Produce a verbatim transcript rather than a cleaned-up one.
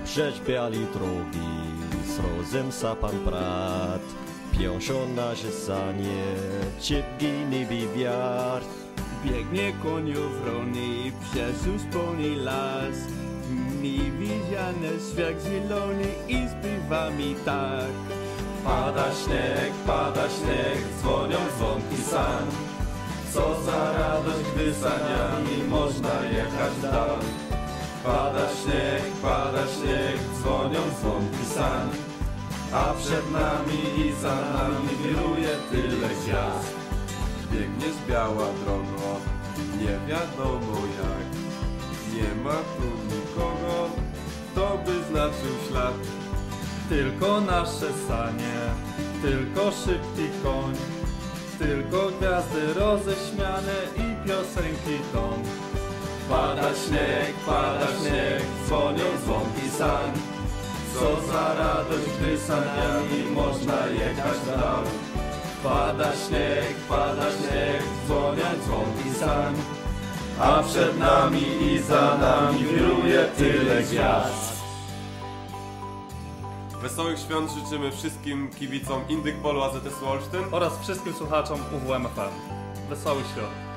biali drogi, z rozem sapan brat, piąszą nasze sanie, cipki nibi wiatr. Biegnie koniów rolny przez uspolny las, niewidziany świat zielony i śpiewa mi tak. Pada śnieg, pada śnieg, dzwonią dzwonki sań. Co za radość, gdy saniami można jechać w dal. Pada śnieg, pada śnieg, dzwonią dzwonki sań. A przed nami i za nami wiruje tyle gwiazd. Biegniesz biała drogo, nie wiadomo jak. Nie ma tu nikogo, kto by znaczył ślad. Tylko nasze sanie, tylko szybki koń, tylko gwiazdy roześmiane i piosenki ton. Pada śnieg, pada śnieg, dzwonią dzwonki sań. Co za radość, gdy saniami można jechać w dal. Pada śnieg, pada śnieg, dzwonią dzwonki sań. A przed nami i za nami wiruje tyle gwiazd. Wesołych świąt życzymy wszystkim kibicom Indyk Polu A Z S-u Olsztyn Oraz wszystkim słuchaczom U W M F M. Wesołych świąt!